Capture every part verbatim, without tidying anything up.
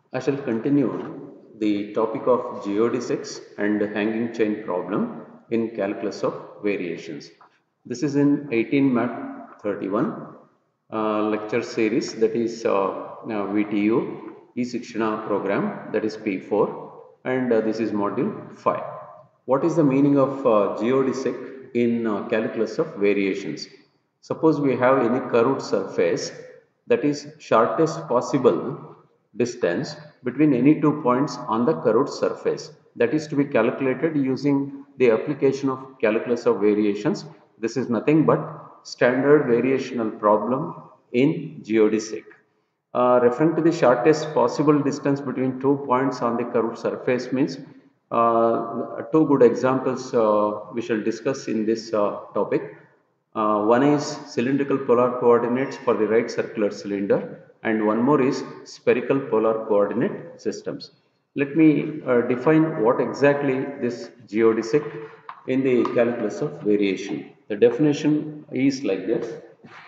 I shall continue the topic of geodesics and hanging chain problem in calculus of variations. This is in eighteen Math thirty-one uh, lecture series, that is uh, uh, V T U e-Shikshana program, that is P four, and uh, this is module five. What is the meaning of uh, geodesic in uh, calculus of variations? Suppose we have any curved surface, that is shortest possible distance between any two points on the curved surface, that is to be calculated using the application of calculus of variations. This is nothing but standard variational problem in geodesic. Uh, referring to the shortest possible distance between two points on the curved surface means uh, two good examples uh, we shall discuss in this uh, topic. Uh, one is cylindrical polar coordinates for the right circular cylinder, and one more is spherical polar coordinate systems. Let me uh, define what exactly this geodesic in the calculus of variation. The definition is like this.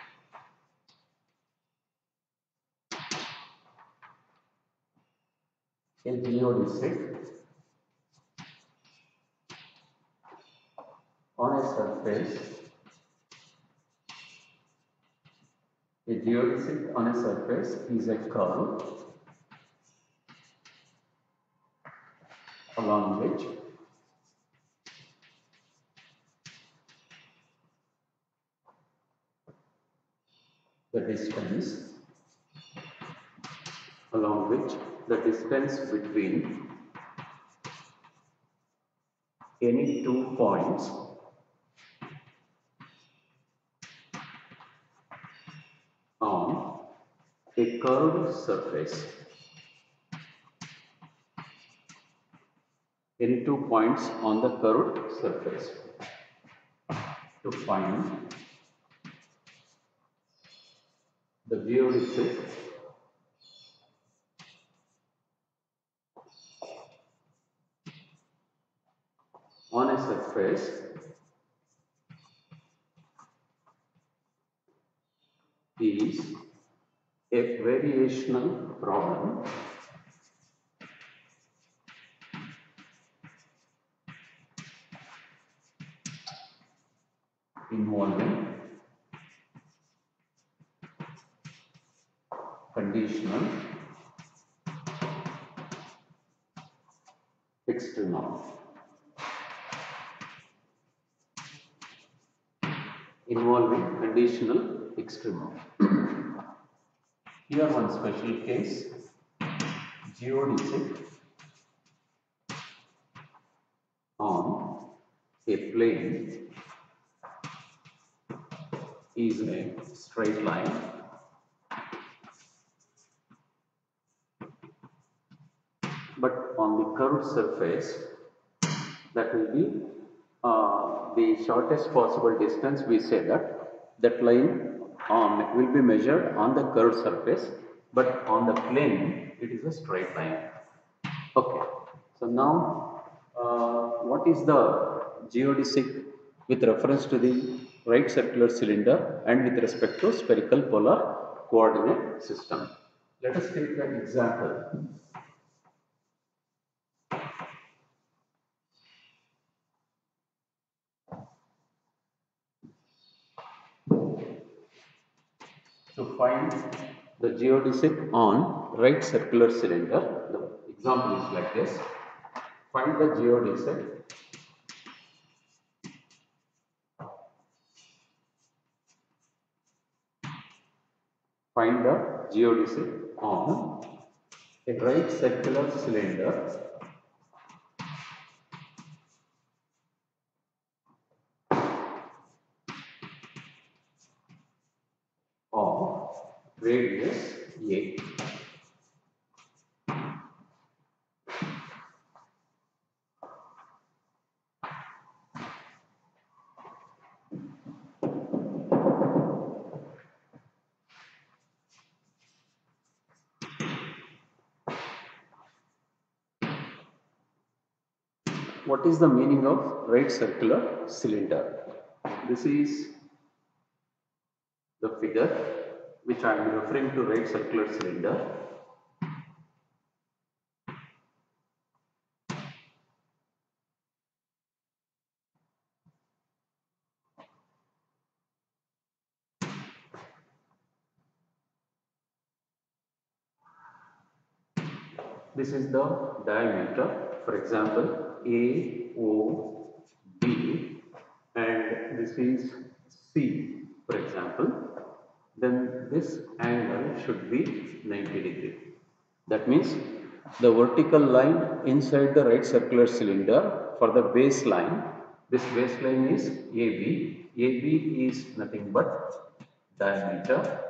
A geodesic on a surface, a geodesic on a surface is a curve along which the distance along which the distance between any two points on a curved surface, any two points on the curved surface, to find the geodesic on a surface is a variational problem involving conditional extremum, involving conditional extremum. Here one special case, geodesic on a plane is a straight line but on the curved surface, that will be uh, the shortest possible distance. We say that that line um, will be measured on the curved surface, but on the plane it is a straight line. Okay, so now uh, what is the geodesic with reference to the right circular cylinder and with respect to spherical polar coordinate system? Let us take an example. To find the geodesic on right circular cylinder, the example is like this. Find the geodesic find the geodesic on a right circular cylinder of radius A. What is the meaning of right circular cylinder? This is the figure which I am referring to, right circular cylinder. This is the diameter. For example, A O B, and this is C, for example. Then this angle should be ninety degree. That means the vertical line inside the right circular cylinder for the baseline, this baseline is A B. A B is nothing but diameter,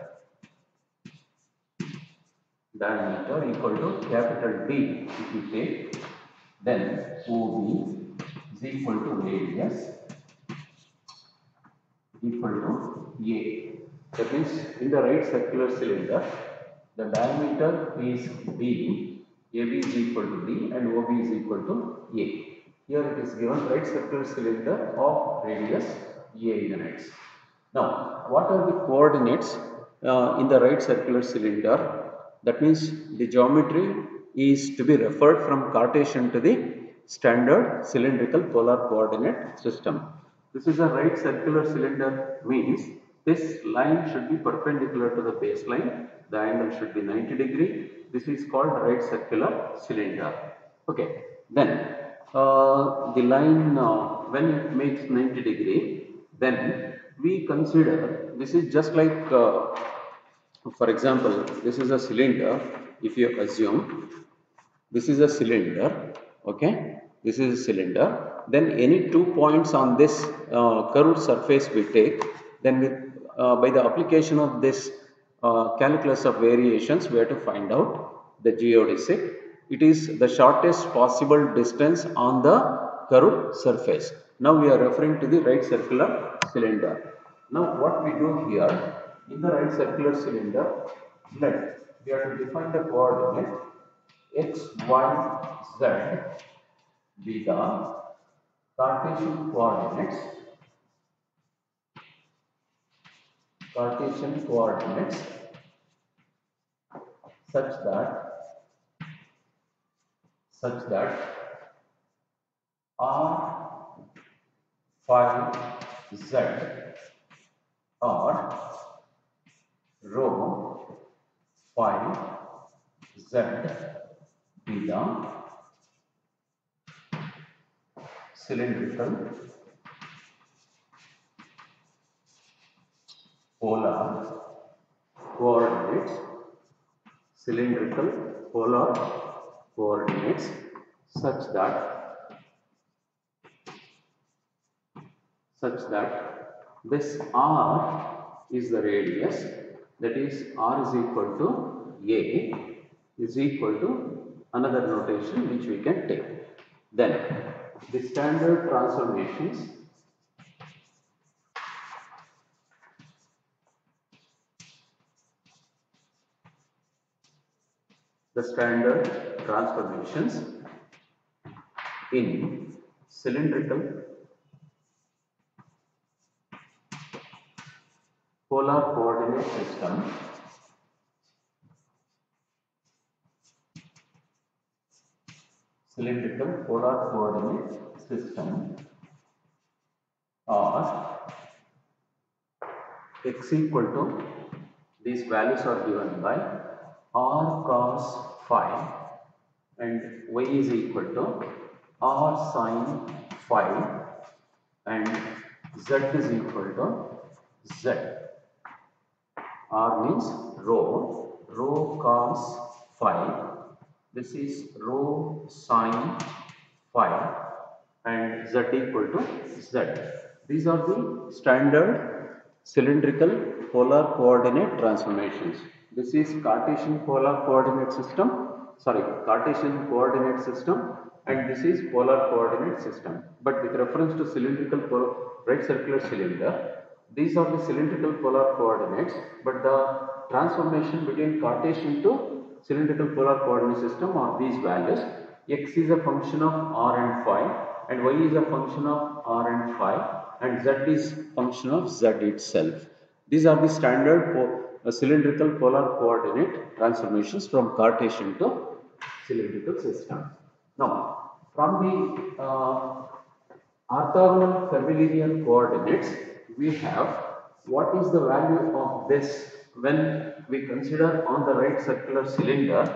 diameter equal to capital D if you take, then O B is equal to radius equal to A. That means in the right circular cylinder, the diameter is D, A B is equal to D and O B is equal to A. Here it is given right circular cylinder of radius A units. Now, what are the coordinates uh, in the right circular cylinder? That means the geometry is to be referred from Cartesian to the standard cylindrical polar coordinate system. This is a right circular cylinder, means this line should be perpendicular to the baseline. The angle should be ninety degree. This is called right circular cylinder. Okay. Then uh, the line uh, when it makes ninety degree, then we consider this is just like uh, for example, this is a cylinder. If you assume this is a cylinder, okay, this is a cylinder, then any two points on this uh, curved surface we take, then with, uh, by the application of this uh, calculus of variations, we have to find out the geodesic. It is the shortest possible distance on the curved surface. Now we are referring to the right circular cylinder. Now what we do here, in the right circular cylinder, let we have to define the coordinate x, y, z be the Cartesian coordinates, Cartesian coordinates such that such that r, phi, z or rho, phi, z be the cylindrical polar coordinates, cylindrical polar coordinates such that such that this r is the radius, that is r is equal to a is equal to another notation which we can take. Then the standard transformations the standard transformations in cylindrical polar coordinate system cylindrical polar coordinate system are x equal to, these values are given by r cos phi and y is equal to r sin phi and z is equal to z. R means rho, rho cos phi, this is rho sin phi and z equal to z. These are the standard cylindrical polar coordinate transformations. This is Cartesian polar coordinate system, sorry, Cartesian coordinate system, and this is polar coordinate system. But with reference to cylindrical polar, right circular cylinder, these are the cylindrical polar coordinates, but the transformation between Cartesian to cylindrical polar coordinate system are these values. X is a function of r and phi, and y is a function of r and phi, and z is function of z itself. These are the standard po uh, cylindrical polar coordinate transformations from Cartesian to cylindrical system. Now, from the uh, orthogonal curvilinear coordinates, we have what is the value of this when we consider on the right circular cylinder.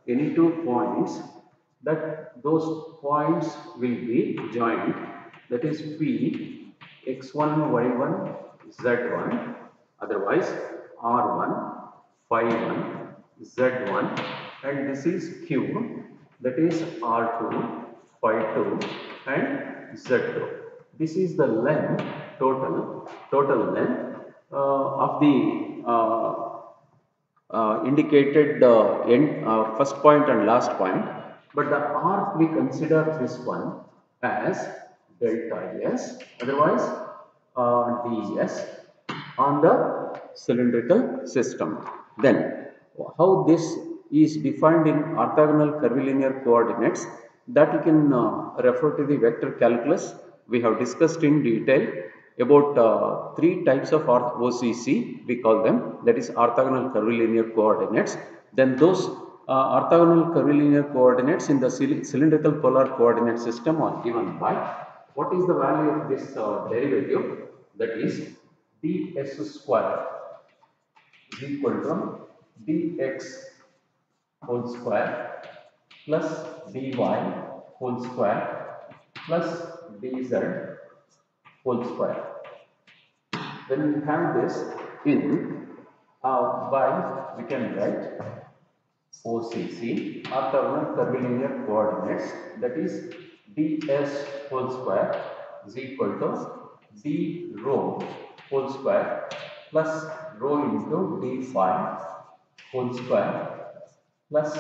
any two points, that those points will be joined, that is P x one y one z one, otherwise R one phi one z one, and this is Q, that is R two phi two and z two. This is the length, total total length uh, of the uh, uh, indicated uh, end, uh, first point and last point, but the arc we consider this one as delta S, otherwise uh, ds on the cylindrical system. Then how this is defined in orthogonal curvilinear coordinates, that you can uh, refer to the vector calculus. We have discussed in detail about uh, three types of O C C, we call them, that is orthogonal curvilinear coordinates. Then those uh, orthogonal curvilinear coordinates in the cylindrical polar coordinate system are given by, what is the value of this uh, derivative, that is ds square is equal to dx whole square plus dy whole square plus dz whole square. When we have this in uh, by, we can write O C C, orthogonal curvilinear coordinates, that is ds whole square is equal to d rho whole square plus rho into d phi whole square plus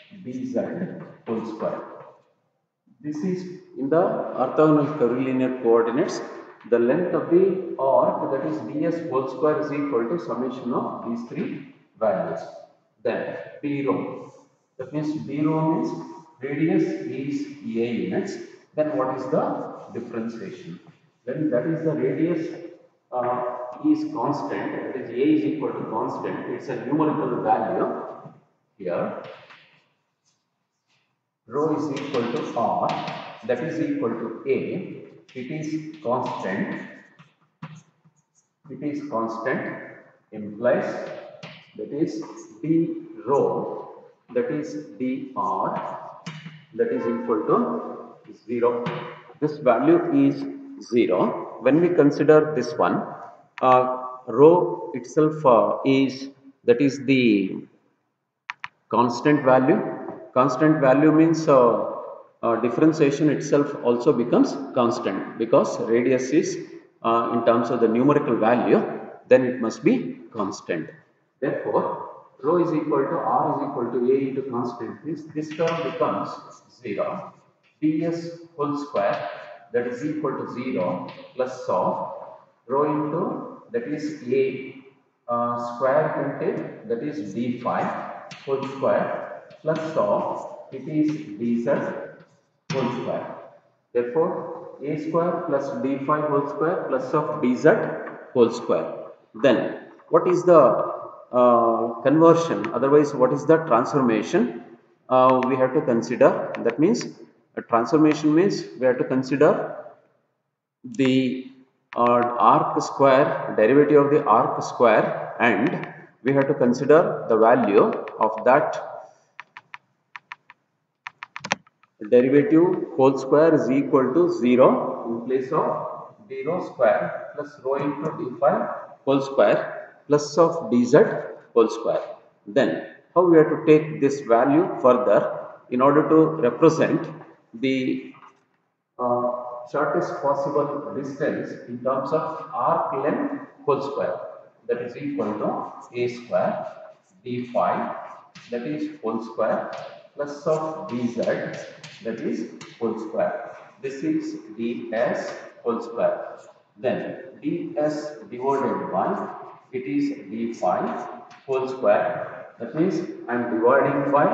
dz whole square. This is in the orthogonal curvilinear coordinates. The length of the arc, that is ds whole square, is equal to summation of these three values. Then d rho, that means d rho means radius is a units. Then what is the differentiation? Then that is the radius uh, is constant, that is a is equal to constant. It's a numerical value here. Rho is equal to R, that is equal to A, it is constant, it is constant, implies that is d rho, that is dr, that is equal to zero. This value is zero. When we consider this one, uh, rho itself uh, is, that is the constant value. Constant value means uh, uh, differentiation itself also becomes constant, because radius is uh, in terms of the numerical value, then it must be constant. Therefore, rho is equal to R is equal to A into constant. This, this term becomes zero. ds whole square, that is equal to zero plus of rho into, that is A uh, square content, that is d phi whole square plus of, it is dz whole square. Therefore, a square plus d phi whole square plus of dz whole square. Then what is the uh, conversion, otherwise what is the transformation uh, we have to consider? That means a transformation means we have to consider the uh, arc square, derivative of the arc square, and we have to consider the value of that derivative whole square is equal to zero in place of d rho square plus rho into d phi whole square plus of dz whole square. Then how we have to take this value further in order to represent the uh, shortest possible distance in terms of arc length whole square, that is equal to a square d phi, that is whole square plus of dz, that is whole square. This is ds whole square. Then ds divided by, it is d phi whole square. That means I am dividing by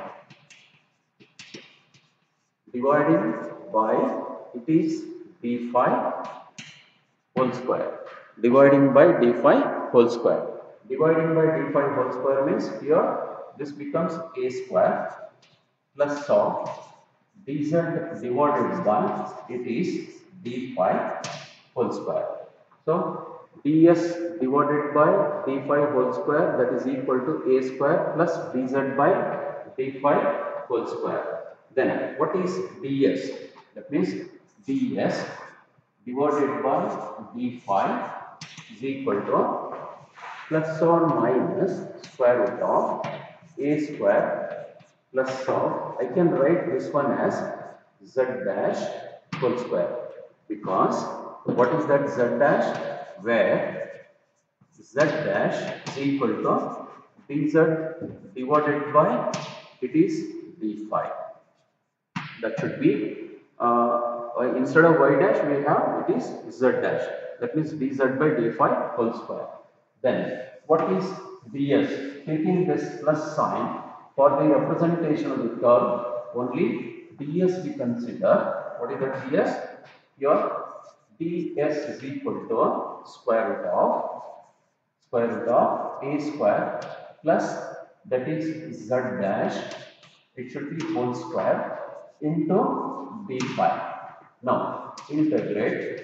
dividing by it is d phi whole square, dividing by d phi whole square. Dividing by d phi whole square means here this becomes a square plus of dz divided by, it is d phi whole square. So ds divided by d phi whole square, that is equal to a square plus dz by d phi whole square. Then what is ds? That means ds divided by d phi is equal to plus or minus square root of a square plus of, I can write this one as z dash whole square, because what is that z dash? Where z dash is equal to dz divided by, it is d phi. That should be, uh, uh, instead of y dash we have it is z dash. That means dz by d phi whole square. Then what is ds? Taking this plus sign for the representation of the curve, only ds we consider. What is that ds? Here ds is equal to square root of square root of a square plus, that is z dash, it should be whole square into d phi. Now integrate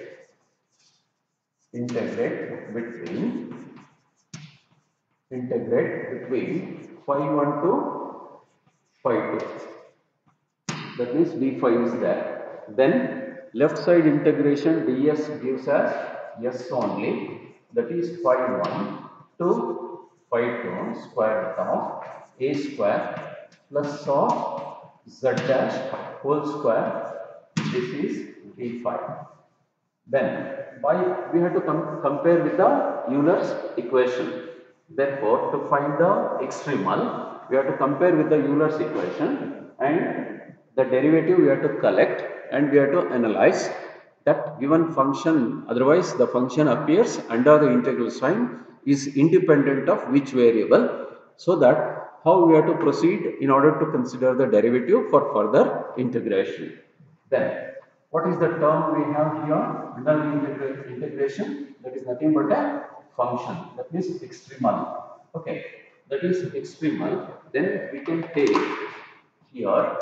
integrate between integrate between phi one to phi two. That means d phi is there. Then left side integration ds gives us s only, that is phi one to phi two square root of a square plus of z dash whole square. This is d phi. Then by we have to com compare with the Euler's equation. Therefore, to find the extremal, we have to compare with the Euler's equation, and the derivative we have to collect, and we have to analyze that given function. Otherwise, the function appears under the integral sign is independent of which variable. So that how we have to proceed in order to consider the derivative for further integration. Then what is the term we have here under the integra integration? That is nothing but a function. That means extremal. Okay, that is extremal. Then we can take here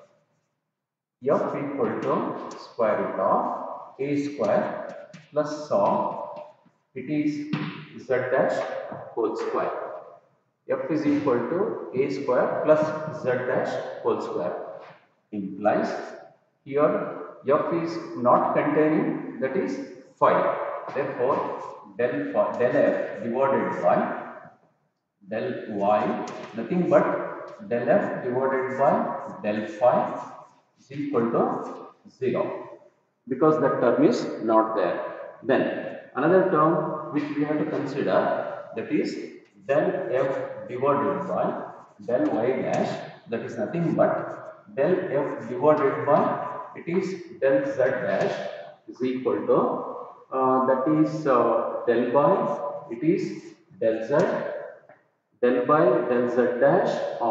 f equal to square root of a square plus of, it is z dash whole square. F is equal to a square plus z dash whole square implies here f is not containing, that is phi. Therefore, del phi, del f divided by del y, nothing but del f divided by del phi is equal to zero, because that term is not there. Then another term which we have to consider, that is del f divided by del y dash, that is nothing but del f divided by, it is del z dash is equal to, uh, that is uh, del by, it is del z, del by del z dash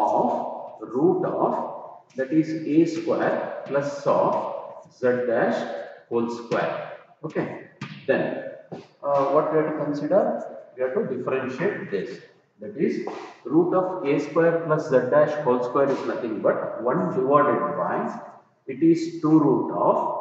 of root of, that is a square plus of z dash whole square. Okay. Then uh, what we have to consider? We have to differentiate this. That is root of a square plus z dash whole square is nothing but one divided by, it is two root of,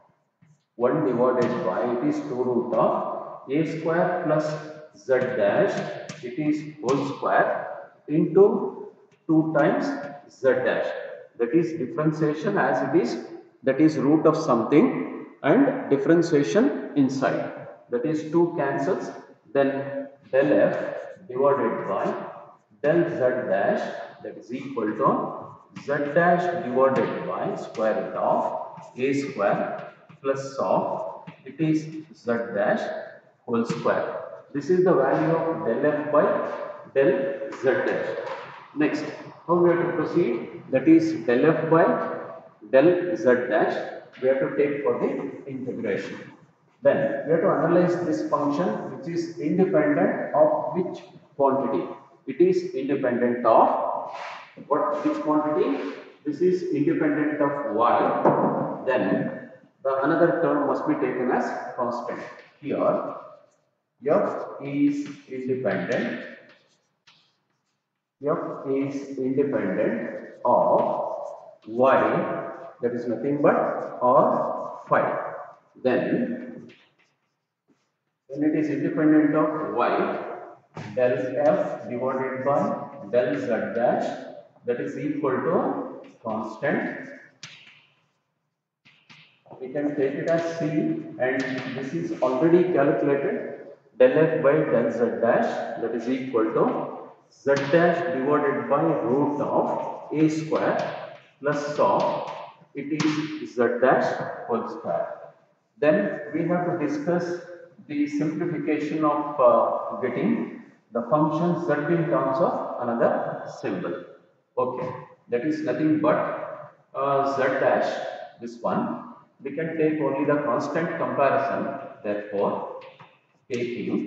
one divided by, it is two root of a square plus z dash, it is whole square into two times z dash. That is differentiation as it is, that is root of something and differentiation inside. That is two cancels. Then del f divided by del z dash, that is equal to z dash divided by square root of a square plus of, it is z dash whole square. This is the value of del f by del z dash. Next, how we have to proceed? That is del f by del z dash we have to take for the integration. Then we have to analyze this function, which is independent of which quantity? It is independent of what? Which quantity? This is independent of y. Then the another term must be taken as constant. Here f is independent. F is independent of y, that is nothing but or phi. Then when it is independent of y, del f divided by del z dash, that is equal to constant. We can take it as C, and this is already calculated. Del f by del z dash, that is equal to z dash divided by root of a square plus of it is z dash whole square. Then we have to discuss the simplification of uh, getting the function z in terms of another symbol. Okay, that is nothing but uh, z dash, this one. We can take only the constant comparison. Therefore, taking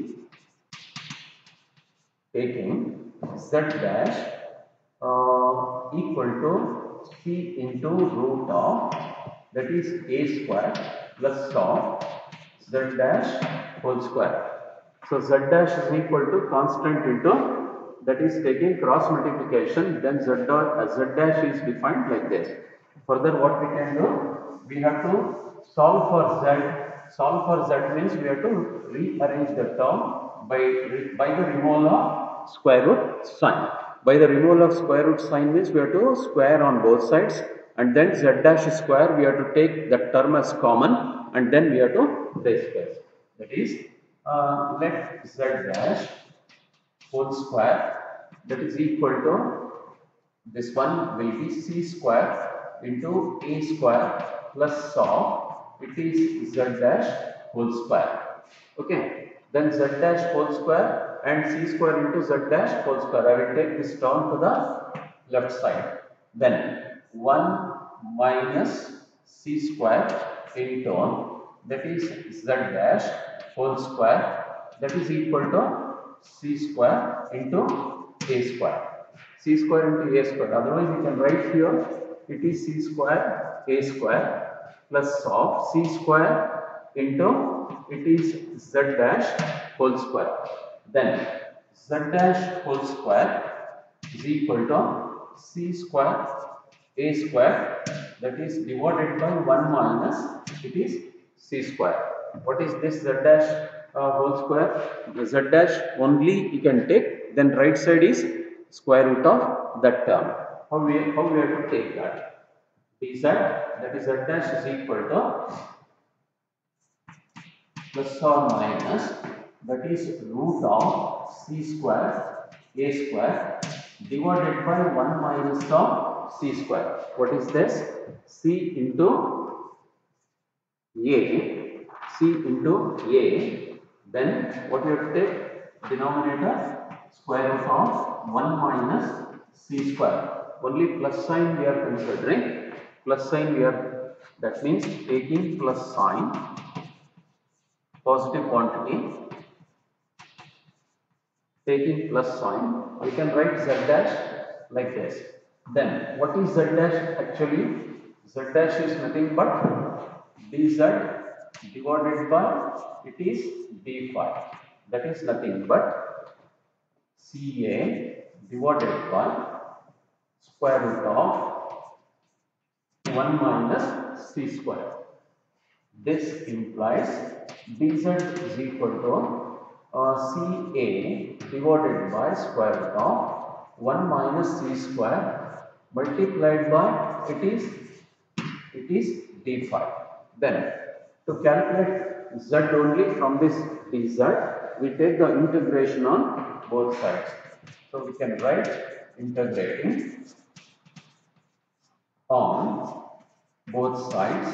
taking z dash uh, equal to c into root of, that is a square plus of z dash whole square. So z dash is equal to constant into, that is taking cross multiplication, then z dot uh, z dash is defined like this. Further, what we can do, we have to solve for z. Solve for z means we have to rearrange the term by by the removal of square root sign. By the removal of square root sign means we have to square on both sides, and then z dash square we have to take that term as common, and then we have to discuss. That is, uh, let z dash whole square, that is equal to, this one will be c square into a square plus of it is z dash whole square. Okay, then z dash whole square and c square into z dash whole square. I will take this term to the left side. Then one minus c square into, that is z dash whole square, that is equal to c square into a square. C square into a square. Otherwise, we can write here it is c square a square plus of c square into it is z dash whole square. Then z dash whole square is equal to c square a square, that is divided by one minus it is c square. What is this z dash uh, whole square? The z dash only you can take, then right side is square root of that term. How we, how we have to take that? Dz, that is z dash is equal to plus or minus, that is root of c square a square divided by one minus of c square. What is this? C into a, c into a, then what you have to take? Denominator square root of one minus c square. Only plus sign we are considering. Plus sign we are, that means taking plus sign, positive quantity, taking plus sign, we can write z dash like this. Then what is z dash actually? Z dash is nothing but dz divided by it is d phi. That is nothing but ca divided by square root of one minus c square. This implies dz is equal to uh, ca divided by square root of one minus c square multiplied by it is it is d phi. Then to calculate z only from this dz, we take the integration on both sides. So we can write integrating on both sides,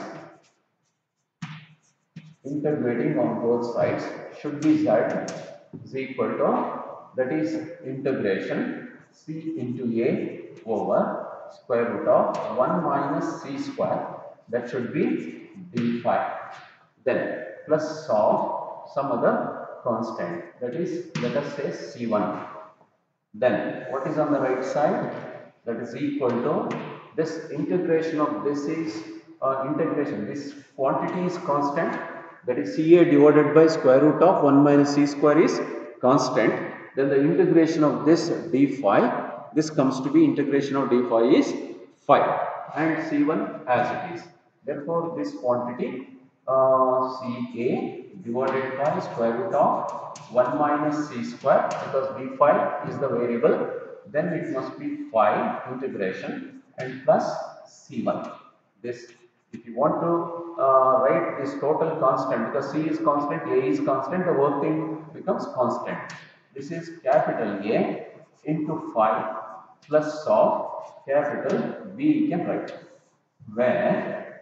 integrating on both sides should be z is equal to, that is integration c into a over square root of one minus c square, that should be d phi. Then plus of some other constant, that is, let us say c one. Then what is on the right side? That is equal to this integration of this is uh, integration, this quantity is constant, that is ca divided by square root of one minus c square is constant. Then the integration of this d phi, this comes to be integration of d phi is phi, and c one as it is. Therefore, this quantity uh, ca divided by square root of one minus c square, because d phi is the variable, then it must be five integration and plus C one. This, if you want to uh, write this total constant, because C is constant, A is constant, the whole thing becomes constant. This is capital A into five plus of capital B, you can write, where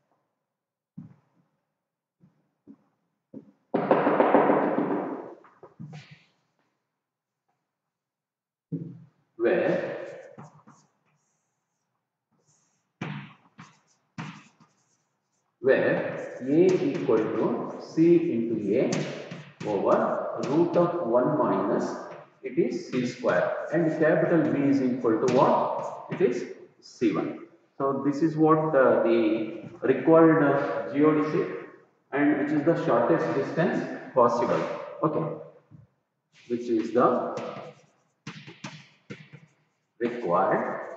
where where A equal to C into A over root of one minus, it is C square, and capital B is equal to what? It is C one. So this is what uh, the required uh, geodesic, and which is the shortest distance possible. Okay, which is the required,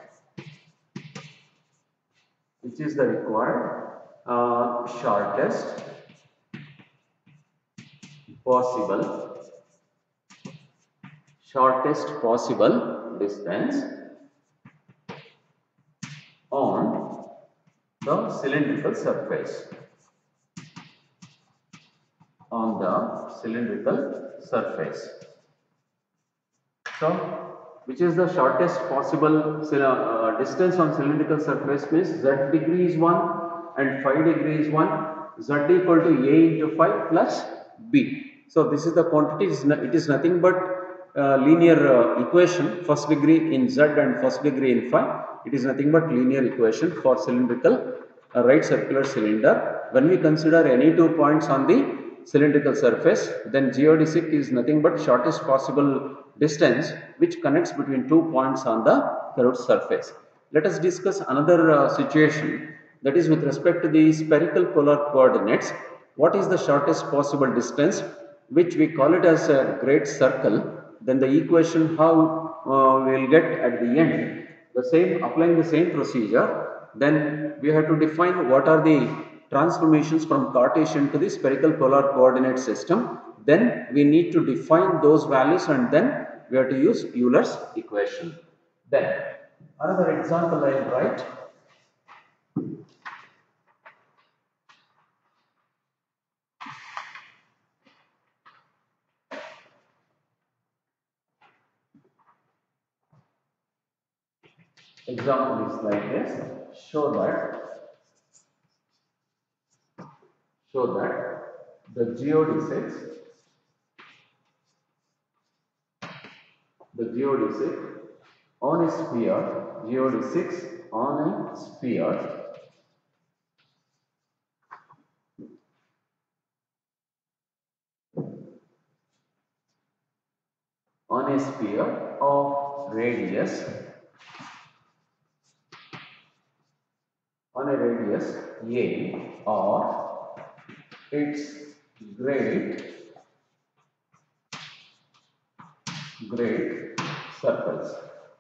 which is the required uh, shortest possible shortest possible distance on the cylindrical surface on the cylindrical surface. So, which is the shortest possible uh, distance on cylindrical surface means z degree is one and phi degree is one, z equal to a into five plus b. So, this is the quantity, it is nothing but uh, linear uh, equation, first degree in z and first degree in phi. It is nothing but linear equation for cylindrical uh, right circular cylinder. When we consider any two points on the cylindrical surface, then geodesic is nothing but shortest possible distance which connects between two points on the curved surface. Let us discuss another uh, situation, that is with respect to the spherical polar coordinates. What is the shortest possible distance, which we call it as a great circle? Then the equation how uh, we will get at the end, the same, applying the same procedure, then we have to define what are the transformations from Cartesian to the spherical polar coordinate system. Then we need to define those values and then we have to use Euler's equation. Then another example I will write. Example is like this. Show that show that the geodesics the geodesic on a sphere, geodesics on a sphere on a sphere of radius on a radius a or its great great circles.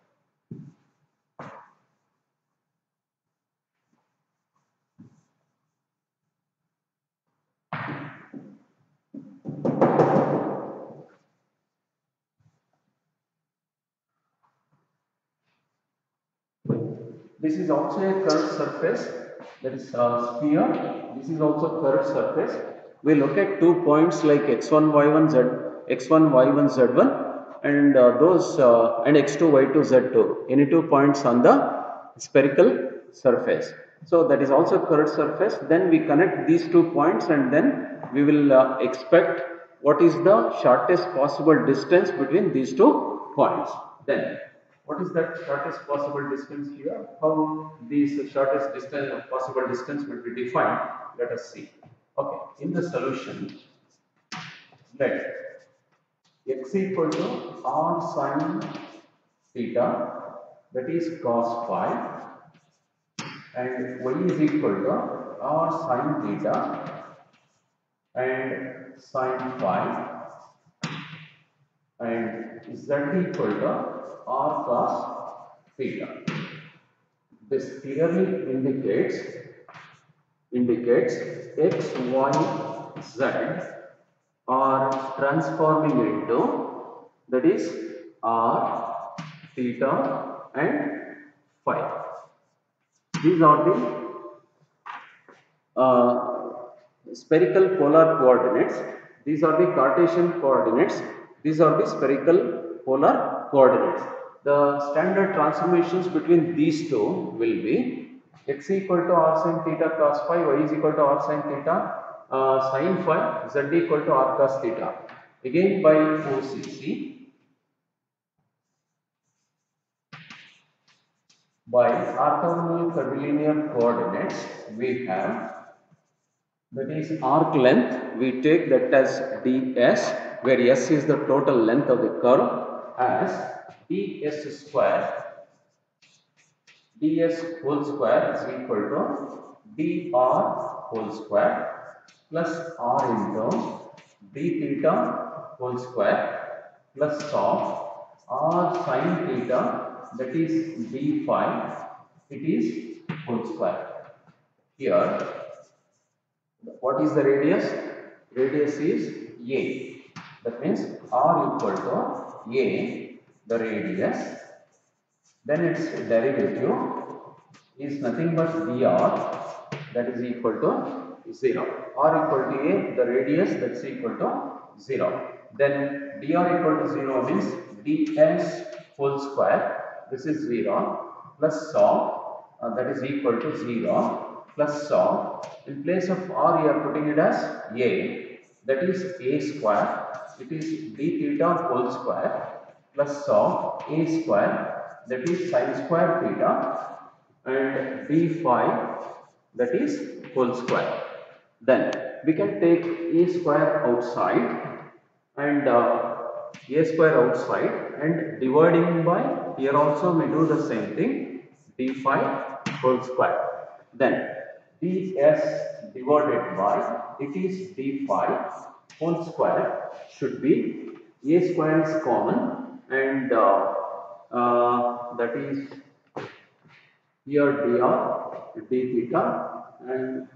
This is also a curved surface, that is a sphere. This is also curved surface. We look at two points like x one, y one, z, x one, y one, z one, and uh, those uh, and x two, y two, z two. Any two points on the spherical surface. So that is also curved surface. Then we connect these two points, and then we will uh, expect what is the shortest possible distance between these two points. Then what is that shortest possible distance here? How these shortest distance possible distance will be defined? Let us see. Okay, in the solution, let x equal to r sine theta, that is cos phi, and y is equal to r sine theta and sine phi, and z equal to r cos theta. This clearly indicates indicates x, y, z are transforming into, that is r theta and phi. These are the uh, spherical polar coordinates. These are the Cartesian coordinates. These are the spherical polar coordinates. The standard transformations between these two will be x equal to r sin theta cos phi, y is equal to r sin theta uh, sin phi, z equal to r cos theta. Again by O C C, by orthogonal curvilinear coordinates, we have, that is arc length, we take that as ds, where s is the total length of the curve, as ds square, ds whole square is equal to dr whole square plus r into d theta whole square plus of r sin theta, that is d phi, it is whole square. Here, what is the radius? Radius is a. That means r equal to a, the radius. Then its derivative is nothing but dr, that is equal to zero. R equal to a, the radius, that's equal to zero. Then dr equal to zero means ds whole square, this is zero, plus of, uh, that is equal to zero, plus of, in place of r you are putting it as a, that is a square, it is d theta whole square plus of a square, that is sin square theta, and d phi, that is whole square. Then we can take a square outside and uh, a square outside, and dividing by, here also we do the same thing, d phi whole square. Then ds divided by, it is d phi whole square, should be a square is common, and uh, uh, that is here dr, d theta, and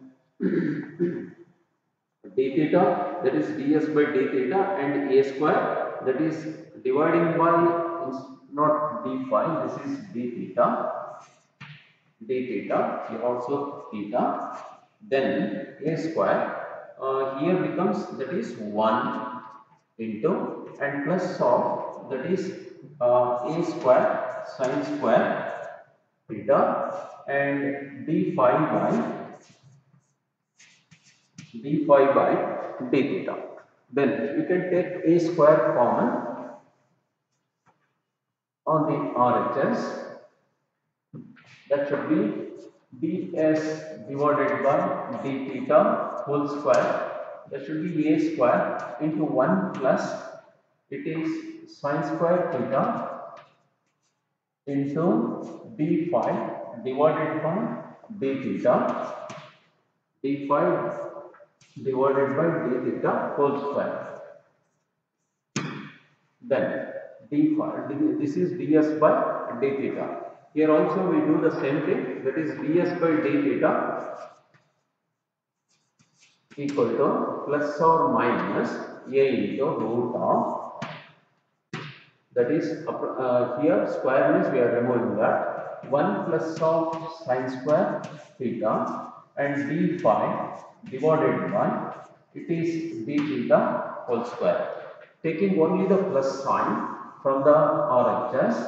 d theta, that is ds by d theta, and a square, that is dividing by, not d phi, this is d theta, d theta, here also theta, then a square, uh, here becomes, that is one into, and plus of, that is uh, a square sin square theta, and d phi by d phi by d theta. Then you can take a square common on the R H S, that should be ds divided by d theta whole square, that should be a square into one plus, it is sin square theta into d phi divided by d theta, d phi divided by d theta whole square. Then d phi, this is ds by d theta. Here also we do the same thing, that is ds by d theta equal to plus or minus a into root of, that is uh, here square means we are removing that, one plus of sin square theta, and d phi divided by, it is d theta whole square. Taking only the plus sign from the R H S,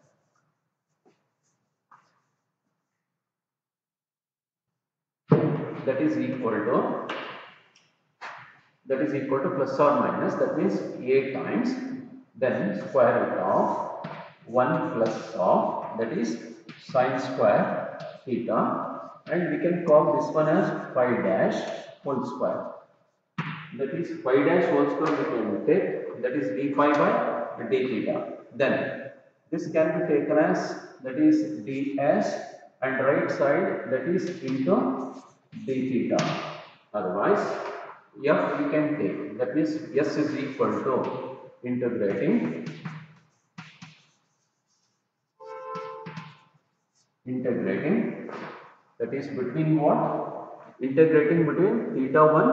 that is equal to, that is equal to plus or minus, that means a times, then square root of one plus of, that is sin square theta, and we can call this one as phi dash whole square, that is phi dash whole square we can take, that is d phi by d theta. Then this can be taken as, that is ds, and right side, that is into d theta, otherwise f we can take, that means s is equal to integrating integrating that is between what, integrating between theta one,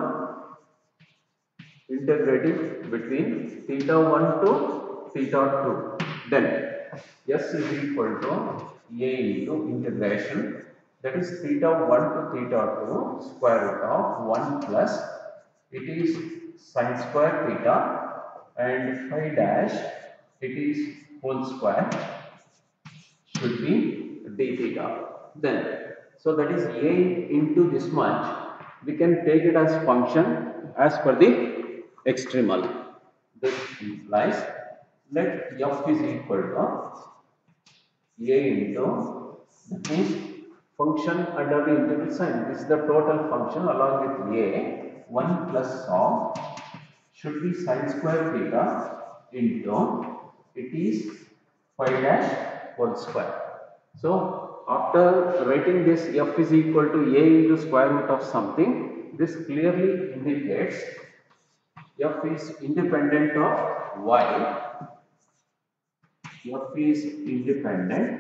integrating between theta one to theta two. Then S is equal to A into integration, that is theta one to theta two square root of one plus, it is sine square theta, and phi dash, it is whole square, should be d theta. Then, so that is A into this much, we can take it as function as per the extremal. This implies let f is equal to A into, that means function under the integral sign. This is the total function along with A, one plus of, should be sine square theta into, it is phi dash whole square. So after writing this f is equal to A into square root of something, this clearly indicates f is independent of y, f is independent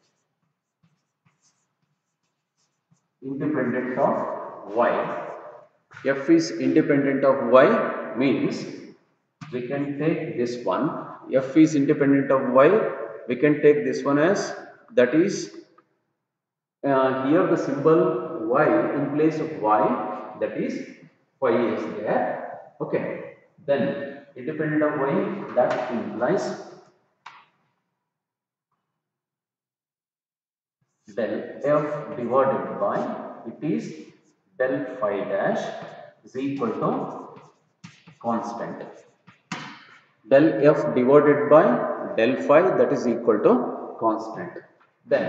independent of y. F is independent of y means we can take this one, f is independent of y, we can take this one as, that is uh, here the symbol y in place of y, that is phi is there. Okay, then independent of y, that implies del f divided by, it is del phi dash is equal to constant. Del f divided by del phi, that is equal to constant. Then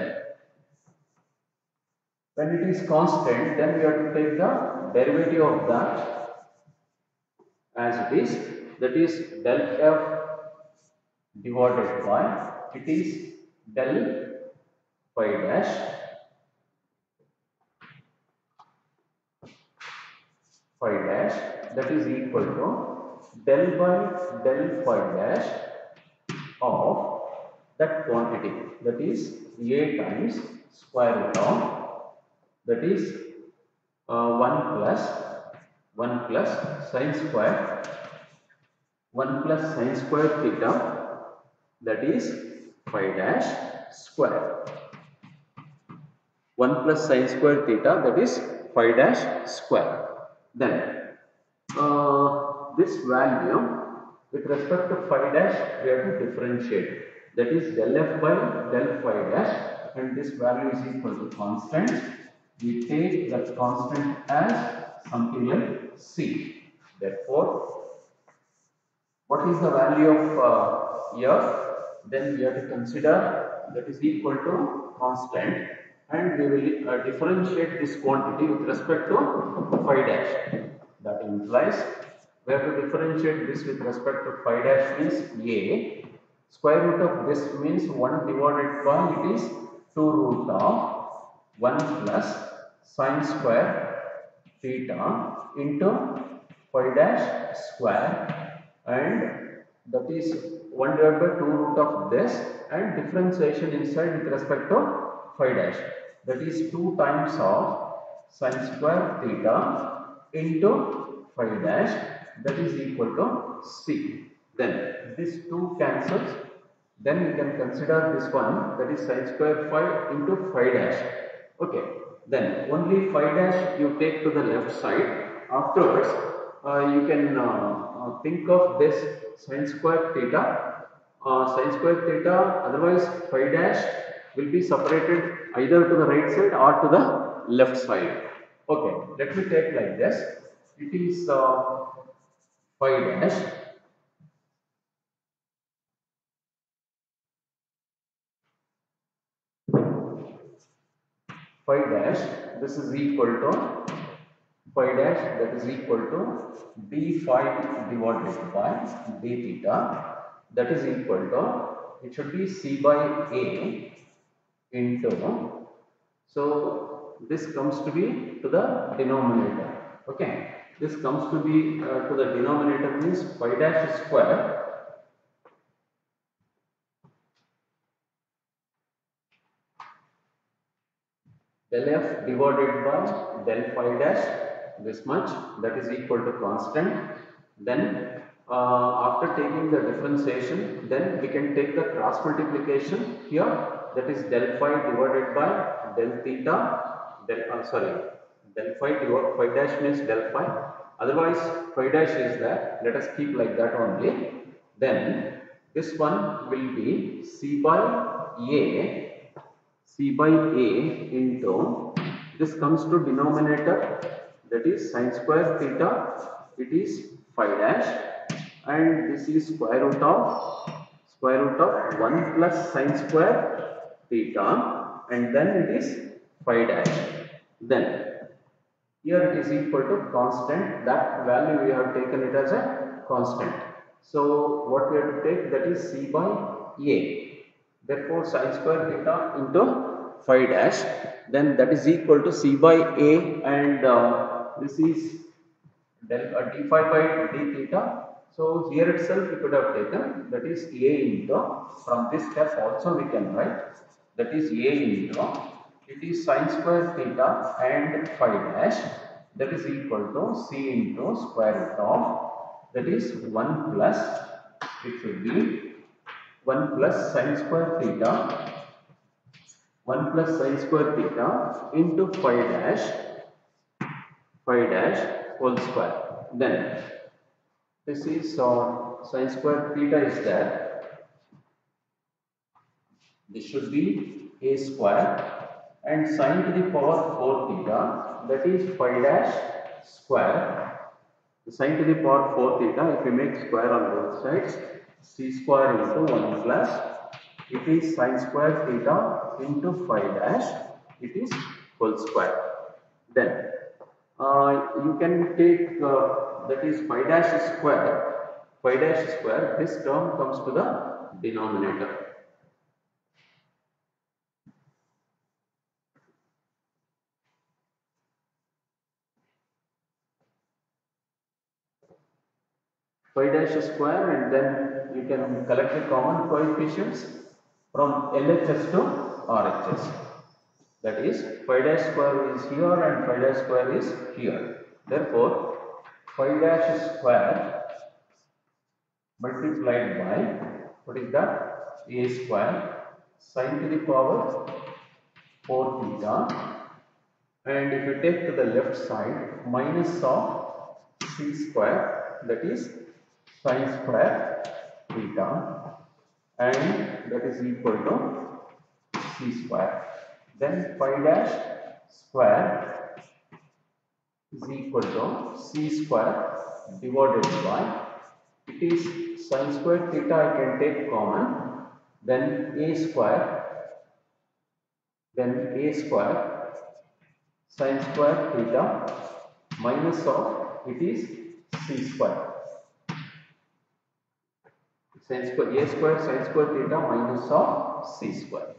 when it is constant, then we have to take the derivative of that as it is, that is del f divided by, it is del phi dash phi dash, that is equal to del by del phi dash of that quantity, that is A times square root of, that is uh, one plus one plus sine square, one plus sine square theta, that is phi dash square, one plus sine square theta, that is phi dash square. Then uh, this value with respect to phi dash we have to differentiate, that is del f by del phi dash, and this value is equal to constant. We take that constant as something like c. Therefore, what is the value of uh, f? Then we have to consider that is equal to constant, and we will uh, differentiate this quantity with respect to phi dash. That implies we have to differentiate this with respect to phi dash means A. Square root of this means one divided by, it is two root of one plus sine square theta into phi dash square, and that is one divided by two root of this, and differentiation inside with respect to phi dash, that is two times of sine square theta into phi dash, that is equal to c. Then this two cancels, then we can consider this one, that is sine square phi into phi dash. Okay, then only phi dash you take to the left side. Afterwards uh, you can uh, uh, think of this sine square theta, uh, sine square theta, otherwise phi dash will be separated either to the right side or to the left side. Okay, let me take like this, it is uh, phi dash phi dash, this is equal to phi dash, that is equal to d phi divided by d theta, that is equal to, it should be c by a into, so this comes to be to the denominator. Okay, this comes to be uh, to the denominator means phi dash square del f divided by del phi dash, this much, that is equal to constant. Then uh, after taking the differentiation, then we can take the cross multiplication here, that is del phi divided by del theta, del, uh, sorry, del phi divided phi dash means del phi, otherwise phi dash is there, let us keep like that only. Then this one will be C by A, C by A into, this comes to denominator, that is sin square theta, it is phi dash, and this is square root of square root of one plus sin square theta, and then it is phi dash. Then here it is equal to constant, that value we have taken it as a constant. So what we have to take, that is C by A. Therefore sin square theta into phi dash, then that is equal to C by A, and uh, this is del uh, d phi by d theta. So here itself we could have taken, that is A into, from this step also we can write, that is A into, it is sin square theta and phi dash, that is equal to C into square root of, that is one plus, it should be one plus sin square theta, one plus sin square theta into phi dash, phi dash whole square. Then this is uh, sin square theta is there. This should be a square, and sin to the power four theta, that is phi dash square. The sin to the power four theta, if we make square on both sides, c square into one plus, it is sin square theta into phi dash, it is whole square. Then uh, you can take uh, that is phi dash square, phi dash square, this term comes to the denominator. Phi dash square, and then you can collect the common coefficients from L H S to R H S. That is phi dash square is here and phi dash square is here. Therefore, phi dash square multiplied by, what is that? A square sin to the power four theta, and if you take to the left side, minus of c square, that is sin square theta, and that is equal to c square. Then phi dash square is equal to c square divided by, it is sin square theta, I can take common, then a square, then a square sin square theta minus of, it is c square. Sin square a square sin square theta minus of c square.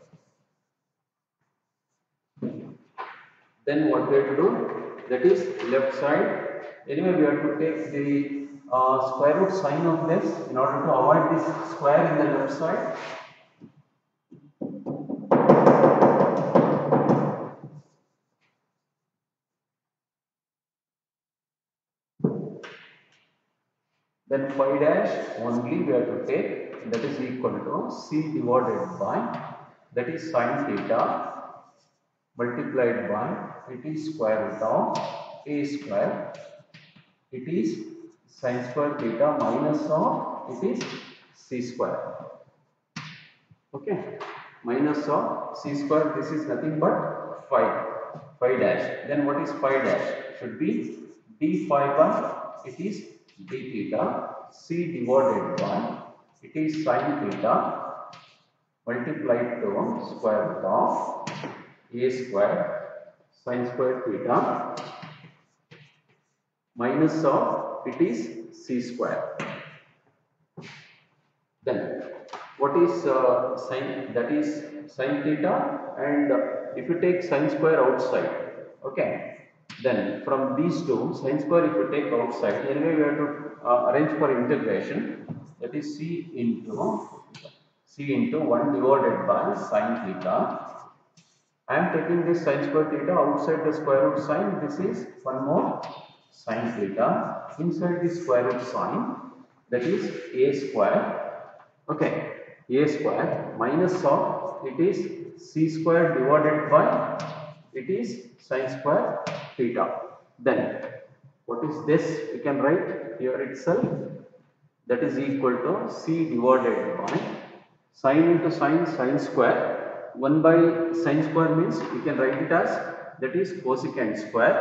Then what we have to do, that is left side. Anyway, we have to take the uh, square root sign of this in order to avoid this square in the left side. Then phi dash only we have to take, that is equal to c divided by, that is sin theta multiplied by, it is square root of a square, it is sin square theta minus of, it is c square. Okay, minus of c square, this is nothing but phi, phi dash. Then what is phi dash? Should be d phi by, it is d theta, c divided by, it is sin theta multiplied to square root of a square sin square theta minus of, it is c square. Then what is uh, sin, that is sin theta, and uh, if you take sin square outside, okay, then from these two, sin square if you take outside, anyway we have to uh, arrange for integration, that is c into c into one divided by sin theta. I am taking this sin square theta outside the square root sign, this is one more sin theta inside the square root sign, that is a square. Okay, a square minus of it is c square divided by it is sine square theta. Then what is this? We can write here itself, that is equal to c divided by sine into sine, sine square. one by sine square means we can write it as that is cosecant square,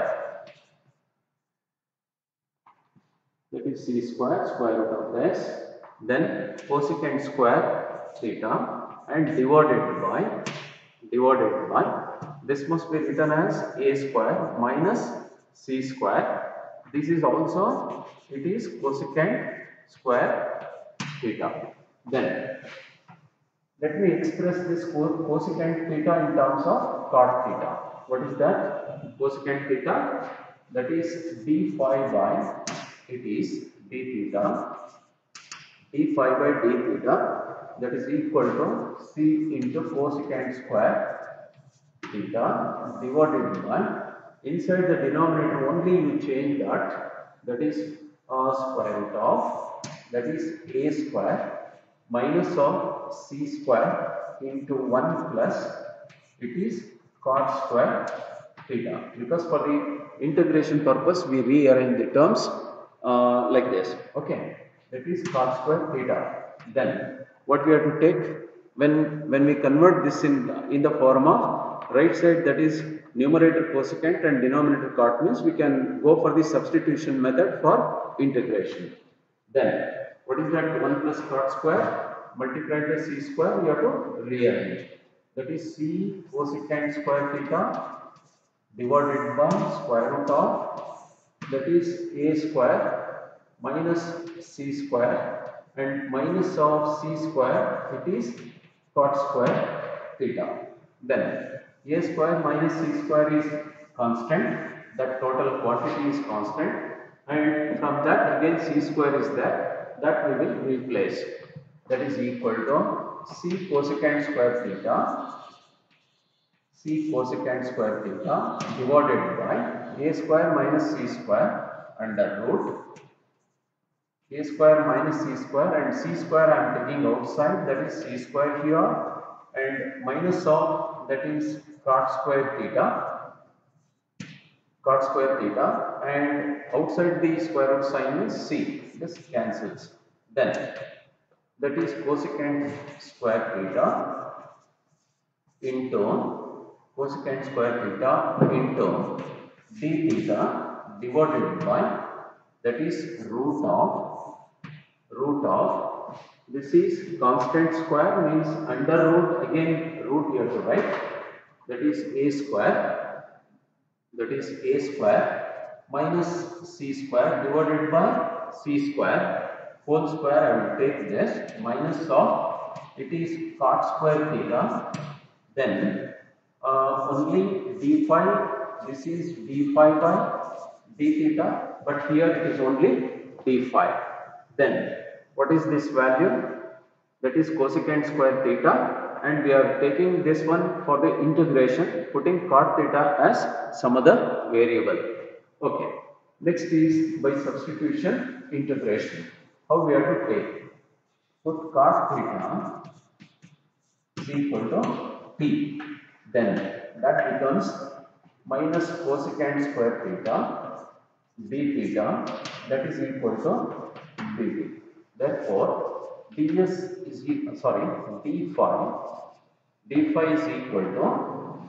that is c square square root of this, then cosecant square theta, and divided by divided by this must be written as a square minus c square. This is also it is cosecant square theta. Then let me express this cosecant theta in terms of cot theta. What is that? Cosecant theta, that is d phi by it is d theta, d phi by d theta, that is equal to c into cosecant square theta divided by, inside the denominator only you change that, that is uh, square root of, that is a square minus of c square into one plus it is cot square theta, because for the integration purpose we rearrange the terms uh, like this. Okay, that is cot square theta. Then what we have to take when when we convert this in in the form of right side, that is numerator cosecant and denominator cot, means we can go for the substitution method for integration. Then what is that? one plus cot square multiplied by c square, we have to rearrange, that is c cosecant square theta divided by square root of, that is a square minus c square and minus of c square, it is cot square theta. Then a square minus c square is constant, that total quantity is constant, and from that again c square is there, that we will replace, that is equal to c cosecant square theta, c cosecant square theta divided by a square minus c square under root a square minus c square, and c square I am taking outside, that is c square here, and minus of that is cot square theta, cot square theta, and outside the square root sign is c, this cancels. Then that is cosecant square theta into cosecant square theta into d theta divided by, that is root of root of, this is constant square means under root, again root here to write, that is a square, that is a square minus c square divided by c square whole square. I will take this minus of it is cot square theta, then uh, only d phi, this is d phi by d theta, but here it is only d phi. Then what is this value? That is cosecant square theta, and we are taking this one for the integration, putting cot theta as some other variable. Okay, next is by substitution integration. How we have to take? Put cot theta is equal to t, then that becomes minus cosecant square theta d theta, that is equal to dt. Therefore, ds is equal, sorry, d phi, d phi is equal to,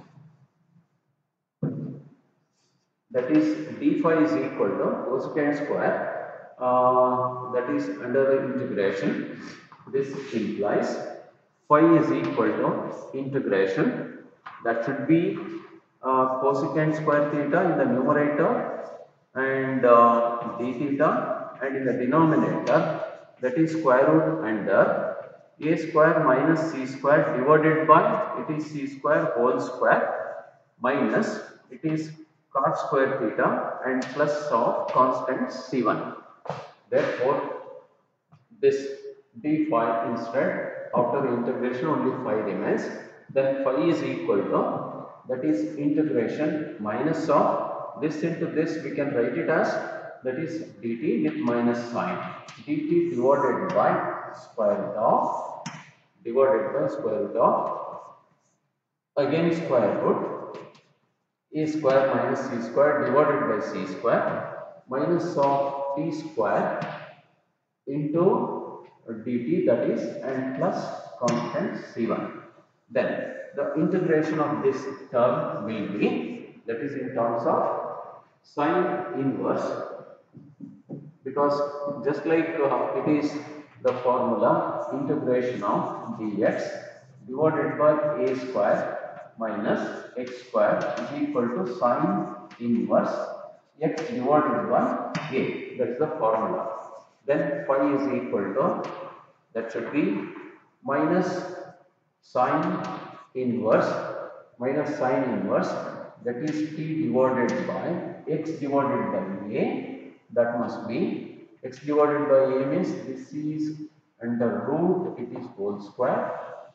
that is d phi is equal to cosecant square, uh, that is under the integration. This implies phi is equal to integration, that should be uh, cosecant square theta in the numerator and uh, d theta, and in the denominator that is square root under a square minus c square divided by it is c square whole square minus it is cot square theta and plus of constant c one. Therefore, this d phi instead, after the integration only phi remains, then phi is equal to, that is integration minus of this into this, we can write it as that is dt with minus sign, dt divided by square root of, divided by square root of, again square root, a square minus c square divided by c square minus of t square into dt, that is, and plus constant c one. Then the integration of this term will be, that is in terms of sine inverse, because just like uh, it is the formula integration of dx divided by a square minus x square is equal to sine inverse x divided by a, that is the formula. Then phi is equal to, that should be minus sine inverse, minus sine inverse, that is t divided by x divided by a, that must be x divided by a means this is under root, it is whole square,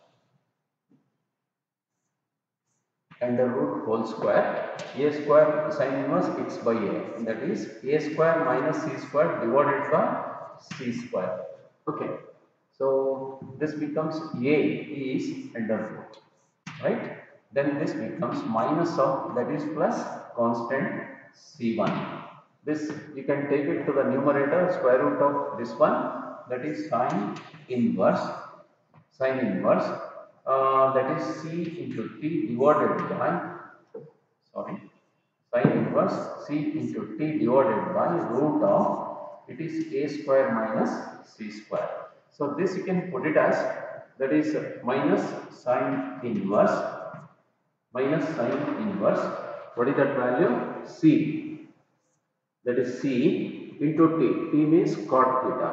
under root whole square, a square sine inverse x by a, that is a square minus c square divided by c square. Okay, so this becomes a is under root, right? Then this becomes minus of, that is plus constant c one. This you can take it to the numerator, square root of this one, that is sine inverse, sine inverse, uh, that is c into t divided by, sorry, sine inverse c into t divided by root of, it is a square minus c square. So this you can put it as, that is minus sine inverse, minus sine inverse, what is that value? C, that is c into t, t means cot theta,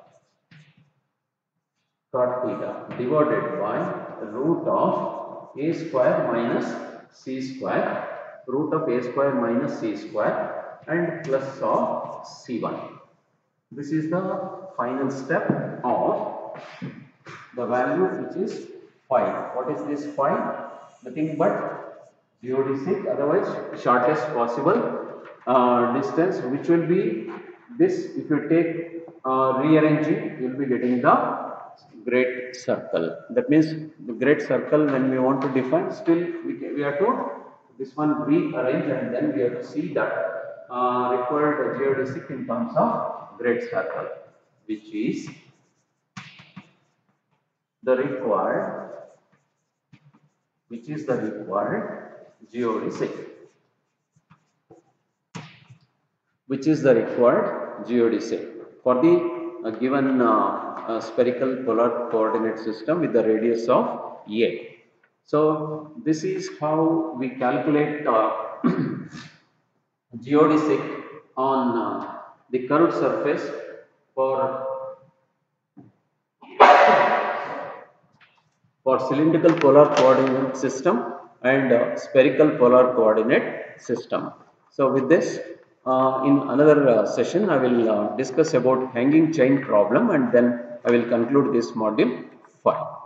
cot theta divided by root of a square minus c square, root of a square minus c square and plus of c one. This is the final step of the value which is phi. What is this phi? Nothing but geodesic, otherwise shortest possible uh, distance, which will be this. If you take uh, rearranging, you will be getting the great circle. That means the great circle, when we want to define, still we, can, we have to this one rearrange, and then we have to see that uh, required geodesic in terms of great circle, which is the required, which is the required geodesic, which is the required geodesic for the uh, given uh, uh, spherical polar coordinate system with the radius of a. So this is how we calculate uh, geodesic on uh, the curved surface for for cylindrical polar coordinate system and uh, spherical polar coordinate system. So with this, uh, in another uh, session, I will uh, discuss about hanging chain problem, and then I will conclude this module five.